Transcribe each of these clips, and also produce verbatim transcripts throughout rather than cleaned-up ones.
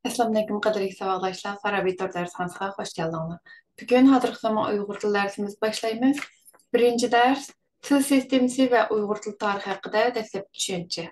Assalamu alaikum qadrdagi savoldoshlar, Farabiy darsxonasiga xush keldinglar. Bugun hozirgi zamon Uyg'ur tili darsimizni boshlaymiz. Birinchi dars til sistemasi va Uyg'ur tili tarixi haqida dastlabki tushuncha.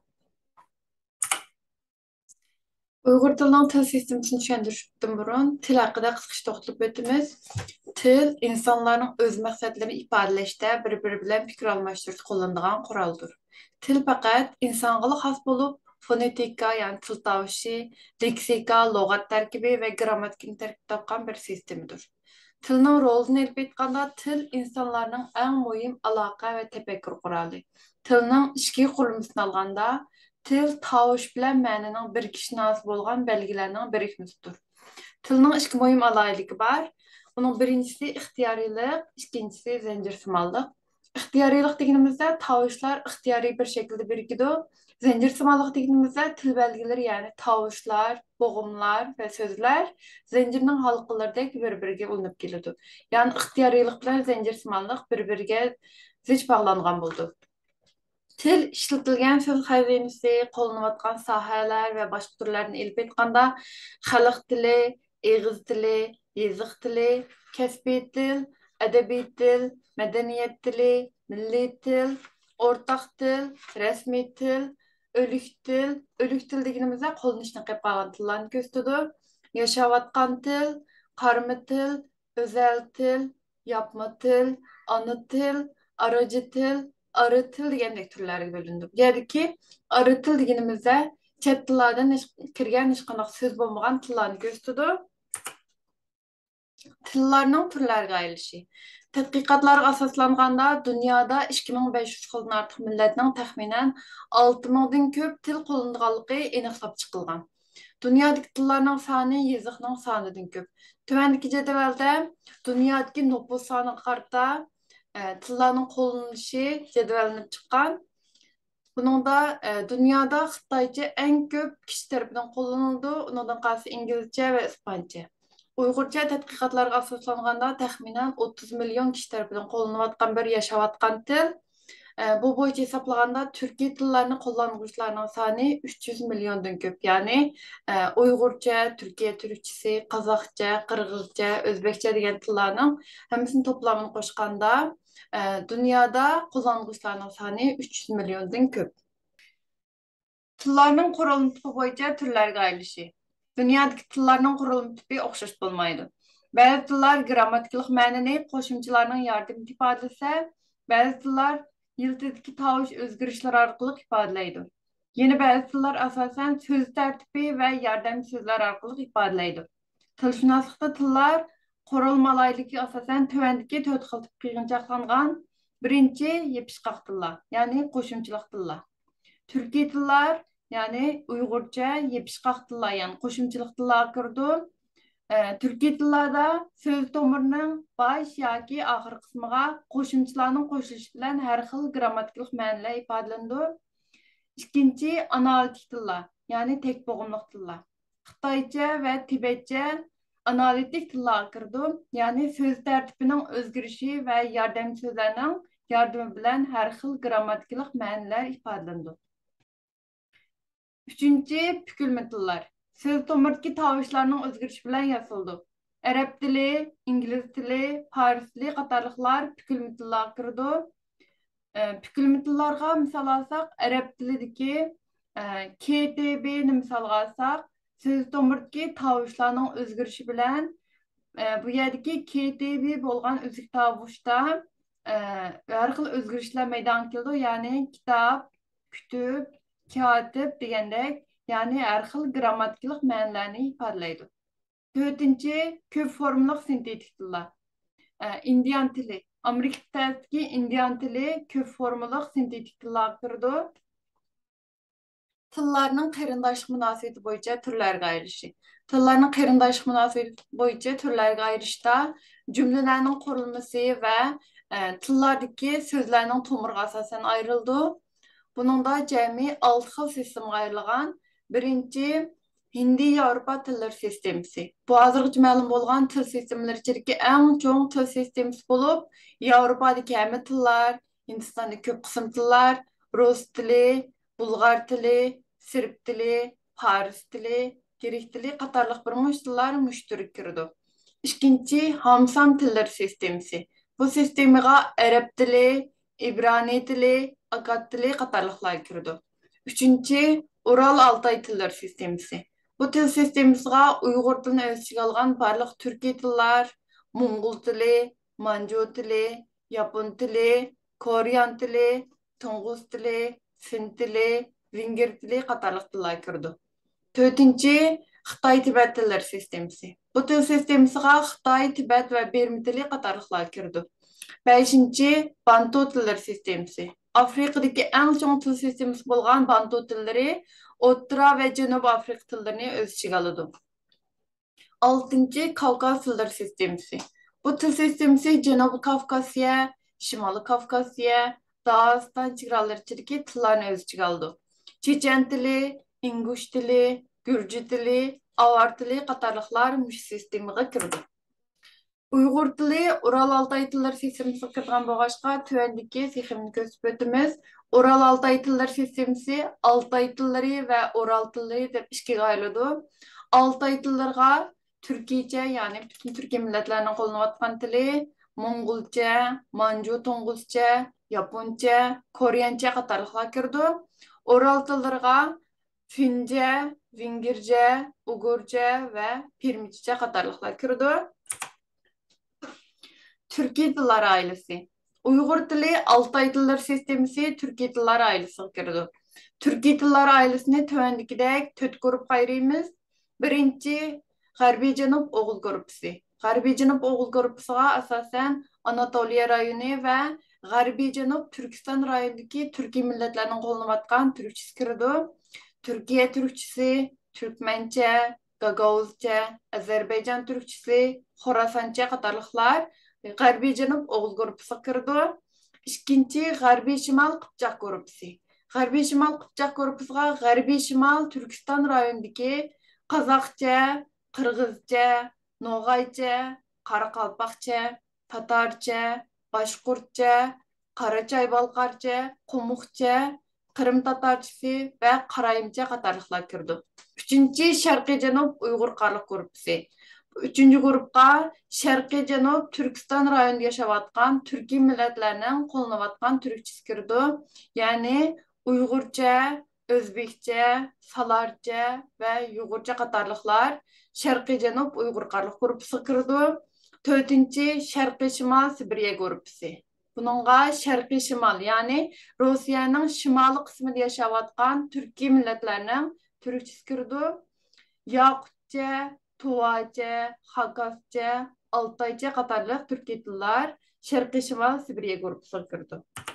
Uyg'ur tilining til sistemasini tushuntirishdan burun til haqida qisqacha to'xtalib o'tamiz. Til insonlarning o'z maqsadlarini ifodalashda bir-biri bilan fikr almashtirishda qo'llaniladigan quroldir. Til faqat insonga xos bo'lib, fonetika, yani til tovushi, leksika, lug'at tarkibi va grammatikani tarkib topgan bir sistemadir. Tilning rolini elib aytganda, til insonlarning eng muhim aloqa va tafakkur quroli. Tilning ichki qurilmasini olganda, til tovush bilan ma'nining birikishinosi bo'lgan belgilarning birikmasidir. Tilning ikki muhim alohidaligi bor. Uning birinchisi ixtiyoriylik, ikkinchisi zanjirsimonlik. İxtiyoriylik deganimizda tovushlar ixtiyoriy bir shaklda birikadi. Zanjirsimonlik deganimizda til belgileri, ya'ni tovushlar, bo'g'imlar va so'zlar zanjirning halqalaridek bir-biriga ulanib keladi. Ya'ni ixtiyoriylik bilan zanjirsimonlik bir-biriga zich bog'langan bo'ldi. Til ishlatilgan so'z xazinasi, qo'llanayotgan sohalar va boshqa turlarni ilib aytganda, xalq tili, eg'iz tili, yeziq tili, kasbiy til, adabiy til, madaniyat tili, milliy til, o'rtaq til, rasmiy til, o'lik til. O'lik til deganimizda qo'llanishdan qolib qolgan tillarni ko'rsatadi. Yashayotgan til, qarma til, o'zal til, yapma til, ona til, aracı til, arı til degandek turlarga bo'linadi. Ya'ni arı til deganimizda chet tillardan kirgan hech qanday so'z bo'lmagan tillarni ko'rsatadi. Tillarning turlarga ayrilishi. Tadqiqotlarga asoslanganda dunyoda ikki ming besh yuz xildan ortiq millatning taxminan olti mingdan ko'p til qo'llanilganligi aniqlab chiqilgan. Dunyodagi tillarning soni yoziqning sonidan ko'p. Tuvandagi jadvalda dunyodagi nüfus soniga qarata e, tillarning qo'llanilishi jadvalanib chiqqan. Buningda e, dunyoda Xitoycha eng ko'p kishi tarafidan qo'llanildi. Undan qolsa inglizcha va ispancha. Uyg'urcha tadqiqotlarga asoslanganda taxminan o'ttiz million kishi tarafidan qo'llanayotgan bir yashayotgan til. E, bu bo'yicha hisoblaganda turkiy tillarni qo'llanuvchilarning soni uch yuz milliondan ko'p. Ya'ni e, Uyg'urcha, Turkiya turkchasi, qozoqcha, qirg'izcha, o'zbekcha degan tillarning hammasini to'plamini qo'shganda e, dunyoda qo'llanuvchilarning soni uch yuz milliondan ko'p. Tillarning qurilma tipi bo'yicha turlarga ayrilishi. Dünyadaki tillarning qurilma tipi o'xshash bo'lmaydi. Ba'zi tillar grammatikalik ma'nini qo'shimchalarning yordamida ifodalasa, ba'zi tillar yiltidagi tovush o'zgarishlari orqali ifodalaydi. Yana ba'zi tillar asosan so'z tartibi va yordamchi so'zlar orqali ifodalaydi. Tilshunoslikda tillar qurilmalariga asosan tuvandagi to'rt xil tipga yig'inchoqlangan. Birinchi yepishqoq tillar, ya'ni qo'shimchalik tillar. Turkiy tillar, yani Uyg'urcha, yepishqoq tillar, yani qo'shimchalik tillar kirdi. E, Turkiy tillarda so'z tomirining bosh yoki oxir qismiga qo'shimchalarning qo'shilishi bilan har xil grammatikalik ma'nolar ifodalanadi. Ikkinchi analitik tillar, ya'ni tek bo'g'imliq tillar. Xitoycha va tibetcha analitik tillar kirdi, ya'ni so'z tartibining o'zgarishi va yordamchi so'zlarning yordami bilan har xil grammatikalik ma'nolar ifodalanadi. Üçüncü pükülme tillar. Söz tomiridagi tovushlarning o'zgarishi bilan yasaldi. Arab tili, ingliz tili, fors tili qatorliqlar pükülme tillar kirdi. E, pükülme tillarga misol olsak, arab tilidagi e, K T B'ni misol olsak, söz tomiridagi tovushlarning o'zgarishi bilan e, bu yerdagi K T B bo'lgan o'zik tovushda e, har xil o'zgarishlar meydon keldi. Ya'ni kitob, kutub, katib degandek, ya'ni har xil grammatikalik ma'nolarni ifodalaydi. To'rtinchi ko'p formalik sintetik tillar. Indian tili, Amerikadagi indian tili ko'p formalik sintetik tillar kirdi. Tillarning qarindoshlik munosabati bo'yicha turlarga ayrilishi. Tillarning qarindoshlik munosabati bo'yicha turlarga ayrishda jumlalarning qurilmasi va e, tillardagi so'zlarning tomiriga asosan ayrıldı. Buningda jami olti xil sistemaga ayrilgan. Birinchi Hindi Yevropa tillar sistemasi. Bu hozirgacha ma'lum bo'lgan til sistemalari ichidagi eng cho'ng til sistemasi bo'lib, Yevropadagi hamma tillar, Hindistondagi ko'p qism tillar, rus tili, bulg'ar tili, sirp tili, fors tili, Gerek tili qatarlıq bir muş tillar müştürük kirdi. İkinci, Hamsam tillar sistemisi. Bu sistemaga Arab tili, İbrani tili, Akkad tili qatarlıqlar kirdi. Üçüncü, Ural Altay tillar sistemisi. Bu til sistemasiga Uyg'ur tilini o'z ichiga olgan barliq turkiy tillar, Mo'ng'ul tili, Manju tili, Yapon tili, Koreyan tili, To'ng'uz tili, Fin tili, Venger tili qatarlıq tillar kirdi. Dördüncü, Xitay Tibet tillar sistemasi. Bu til sistemasiga Xitay, Tibet va Bermi tili qatarlıqlar kirdi. Beşinci, Bantu tillar sistemasi. Afrikadagi eng chong til sistemasi bo'lgan Bantu tillari O'rta va Janubiy Afrika tillarini o'z ichiga oladi. Altıncı, Kavkaz tillar sistemasi. Bu til sistemasi Janubiy Kavkazya, Shimoliy Kavkazya, Dağıstan chegaralarichidagi tillarni o'z ichiga oldi. Chechen tili, Ingush tili, Gürcü tili, Avar tili qatarliqlar mush sistemaga kirdi. Uyg'ur tili Ural Altay tillar sistemasiga kirgan bo'lg'achqa tuvandagi sxemani ko'rsatib o'tamiz. Ural Altay tillar sistemasi Altay tillari va Ural tillari deb ikkiga ayrıladi. Altay tillarga Türkiyece, ya'ni butun Turkiy millatlarning qo'llanayotgan tili, Mo'ng'ulcha, Manju To'ng'uzcha, Yaponcha, Koreyancha qatorliqlar kirdi. Ural tillariga Fince, Vingirce, Ugurca ve Pirmiççe qatarlıqlar kirdi. Türkiy tillar ailesi. Uyghur tili Altay tillar sistemasi Türkiy tillar ailesiga kirdi. Türkiy tillar ailesini tövendikidek dört grup ayırıymiz. Birinci, G'arbiy Janub O'g'il gruppasi. G'arbiy Janub O'g'il gruppasiga asosan Anatoliya rayoni va G'arbiy Janub Turkiston rayonidagi turkiy millatlarning qo'llanayotgan turkchasi kirdi. Türkiye Türkçesi, Türkmençe, Gagavuzca, Azerbaycan Türkçesi, Xorasancha qatorliqlar G'arbiy Janub O'g'il gruppasiga kirdi. Ikkinchi, G'arbiy Shimol Qipchoq gruppasi. G'arbiy Shimol Qipchoq gruppasiga G'arbiy Shimol Turkiston rayonidagi Qozoqcha, Qirg'izcha, No'g'aycha, Qoraqalpoqcha, Tatarcha, Boshqurtcha, Qarachoy-Balqarcha, Qo'muqcha, Qrim Tatarchası ve Qarayimcha qatarliqlar kirdi. Üçüncü, Sharqiy Janub Uyg'ur qarliq gruppasi. Üçüncü grupqa Sharqiy Janub Turkiston rayonida yashayotgan turkiy millatlarning qo'llanayotgan turkchasi kirdi. Ya'ni Uyg'urcha, O'zbekcha, Salarcha va Uyg'urcha qatorliqlar Sharqiy Janub Uyg'ur qarliq gruppasiga kirdi. To'rtinchi, Sharqiy Shimol Sibiriya gruppasi. Bununla Şərqi Şimal, yani Rusiyanın şimali qismida yaşayotgan Türkiy millatlarının Türkçesi kirdi. Yakutcha, Tuvacha, Xakascha, Altaycha qatorliq turkiy tillar Şərqi Şimal Sibiriya gruppasiga kirdi.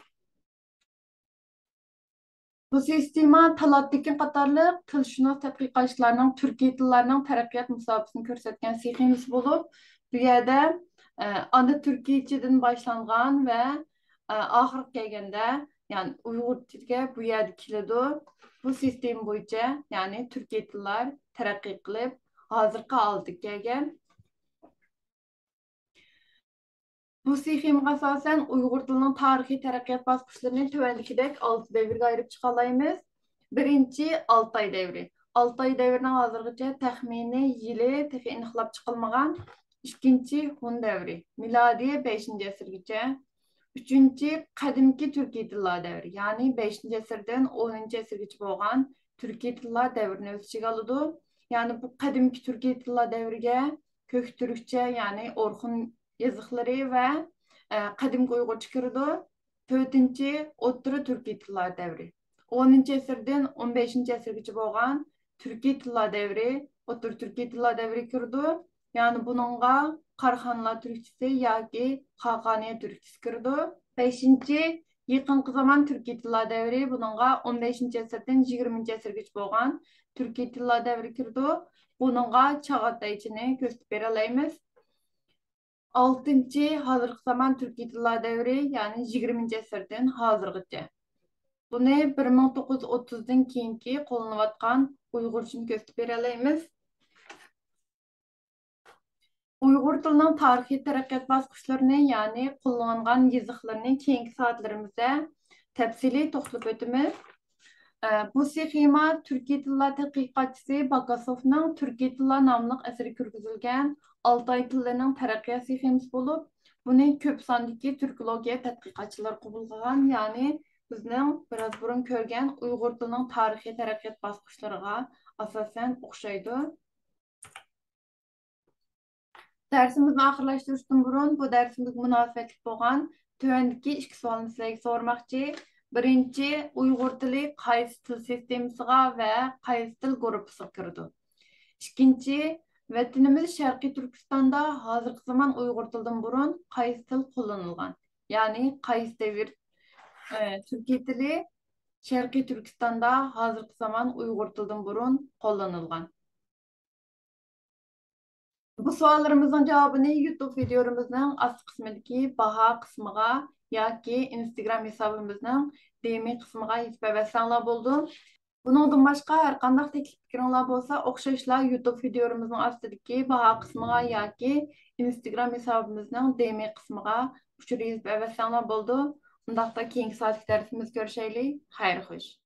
Bu sistema Talat Tekin qatorliq tilshunos tadqiqotchilarning turkiy tillarning taraqqiyot musobaqasini ko'rsatgan sxemasi bo'lib, bu yerda ana Türkiyece'den başlangan ve ahir kelgende, yani Uyg'urchaga bu yerda keladi. Bu sistem bo'yicha, ya'ni turkiy tillar taraqqiy qilib hozirgi oldiga kelgan. Bu sxemaga asosan Uyg'ur tilining tarixiy taraqqiyot bosqichlarini tuvandagidek olti davrga ayirib chiqa olamiz. Birinchi, Altay davri. Altay davrining hozirgacha taxminiy yili texi aniqlab chiqilmagan. İkinci, Hun devri. Miladi beşinci asırgacha. Üçüncü, qadimki turkiy tillar devri. Yani beşinci asırdan o'ninchi asırgacha bo'lgan turkiy tillar devrini o'z ichiga oladi. Yani bu qadimki turkiy tillar devriga ko'k turkcha, yani Orxun yoziqlari va qadimki Uyg'urcha kirdi. To'rtinchi, o'rta turkiy tillar devri. o'ninchi asırdan o'n beshinchi asırgacha bo'lgan turkiy tillar devri, o'rta turkiy tillar devri kirdi. Yani bununla Qarxanlar Türkçesi yoki Xaqaniya Türkçesi kirdi. Beşinci, yaqinqi zaman turkiy tillar devri. Bununla o'n beshinchi asırdan yigirmanchi asırgacha bo'lgan turkiy tillar devri kirdi. Bununla Chag'ataychini ko'rsatib bera olamiz. Altıncı, hozirgi zaman turkiy tillar devri, yani yigirmanchi asırdan hozirgacha. Buni bir ming to'qqiz yuz o'ttizdan keyingi qo'llanayotgan Uyg'urchani ko'rsatib bera olamiz. Uyghur tilining tarixiy taraqqiyot bosqichlarini, ya'ni qo'llangan yoziqlarini keyingi soatlarimizda tafsiliy to'xtalib o'tamiz. Ee, Bu sxema Türkiye Tillar Tədqiqatçısı Bakasov'ның Türkiye Tillar namlıq əsəri kürgüzülgən Altay tillərinin tərəqqiyat sxemisi olub, bunu köp sandakı türkologiya tədqiqatçılar qəbul qılğan, yəni bizning biraz burun ko'rgan Uyg'ur tilining tarixiy taraqqiyot bosqichlariga asosan o'xshaydi. Dersimizni oxirlashtirishdan burun bu darsimizga munosabatli bo'lgan tuvandagi ikki savolni sizlarga sormoqchi. Birinchi, Uyg'ur tili qaysi til sistemasiga va qaysi til guruhiga kirdi? Ikkinchi, vatanimiz Sharqiy Turkistonda hozirgi zamon Uyg'ur tilidan burun qaysi til qo'llanilgan? Ya'ni qaysi davr e, Turkiy tili Sharqiy Turkistonda hozirgi zamon Uyg'ur tilidan burun qo'llanilgan? Bu savollarımızın cevabını YouTube videomuzun alt kısmındaki baha kısmıga yoki Instagram hesabımızın D M kısmıga yazıp bersanlar bo'ldi. Buningdan boshqa har qanday taklif fikringlar bo'lsa, o'xshashlar YouTube videomuzun ostidagi baha kısmıga yoki Instagram hesabımızın D M kısmıga uchur yazıp bersanlar bo'ldi. Undaqda keyingi soatlik darsimizda ko'rishaylik. Xayr xo'sh.